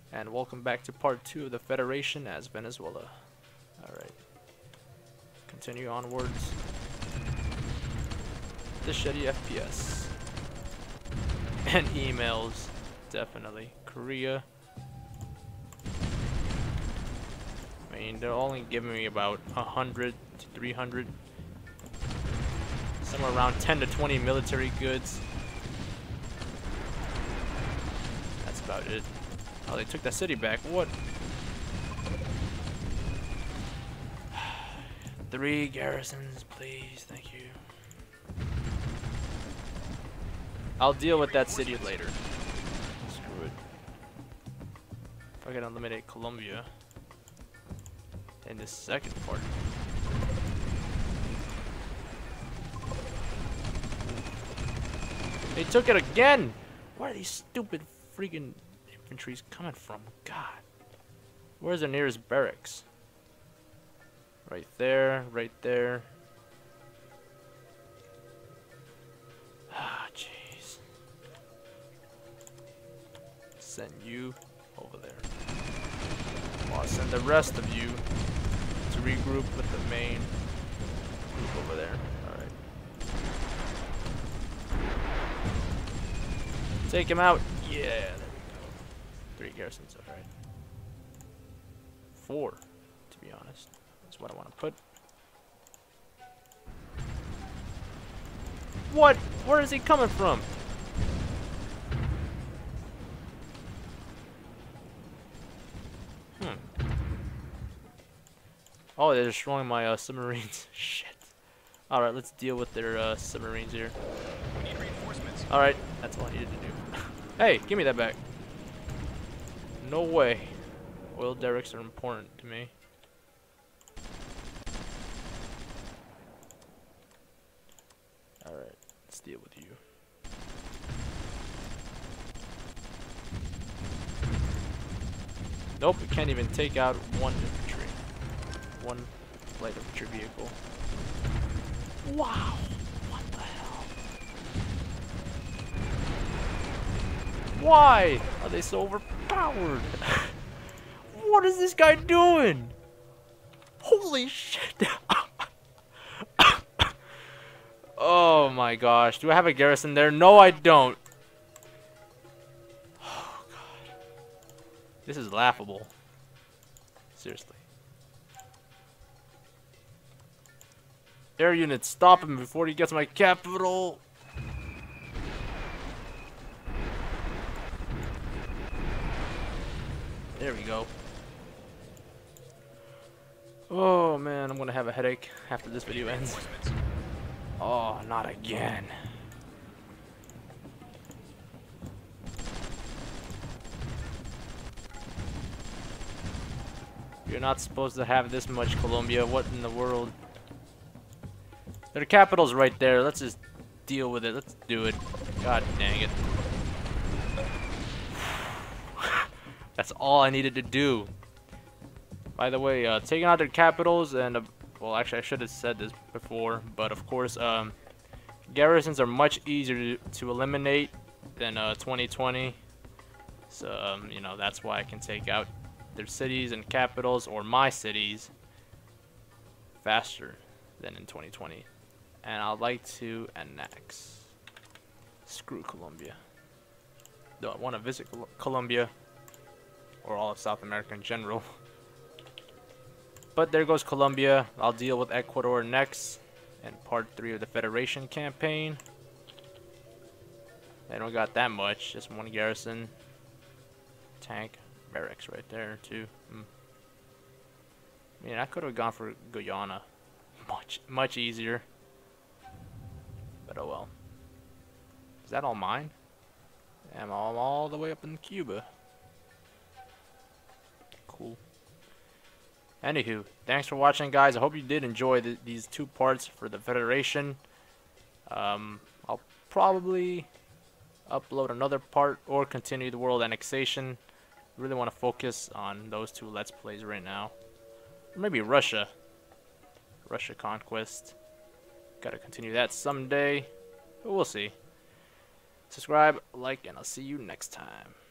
And welcome back to part 2 of the Federation as Venezuela. Alright. Continue onwards. The Shitty FPS. And emails. Definitely. Korea. I mean, they're only giving me about 100 to 300. Somewhere around 10 to 20 military goods. That's about it. Oh, they took that city back. What? 3 garrisons, please. Thank you. I'll deal with that city later. Screw it. If I can eliminate Colombia in this second part. They took it again! Where are these stupid freaking infantry's coming from? God. Where's the nearest barracks? Right there, right there. Ah, jeez. Send you over there. I'll send the rest of you to regroup with the main group over there. Alright. Take him out. Yeah, there we go. 3 garrisons, alright. 4, to be honest. That's what I want to put. What? Where is he coming from? Oh, they're destroying my submarines. Shit. Alright, let's deal with their submarines here. We need reinforcements. Alright, that's all I needed to do. Hey, give me that back. No way. Oil derricks are important to me. Alright, let's deal with you. Nope, we can't even take out 1 infantry. 1 light infantry vehicle. Wow! What the hell? Why are they so overpowered? What is this guy doing? Holy shit! Oh my gosh. Do I have a garrison there? No, I don't. Oh god. This is laughable. Seriously. Air units, stop him before he gets my capital. There we go. Oh man, I'm gonna have a headache after this video ends. Oh, not again. You're not supposed to have this much, Colombia. What in the world? Their capital's right there. Let's just deal with it. Let's do it. God dang it. That's all I needed to do. By the way, taking out their capitals and well, actually, I should have said this before, but of course, garrisons are much easier to eliminate than 2020. So, you know, that's why I can take out their cities and capitals, or my cities, faster than in 2020. And I'd like to annex. Screw Colombia. Don't want to visit Colombia, or all of South America in general. But there goes Colombia. I'll deal with Ecuador next in part 3 of the Federation campaign. They don't got that much, just 1 garrison. Tank, barracks right there too. I mean, I could have gone for Guyana. Much easier. But oh well. Is that all mine? I'm all the way up in Cuba. Cool. Anywho, thanks for watching, guys. I hope you did enjoy these 2 parts for the Federation. I'll probably upload another part or continue the world annexation. Really want to focus on those 2 Let's Plays right now. Or maybe Russia. Russia conquest. Gotta continue that someday. But we'll see. Subscribe, like, and I'll see you next time.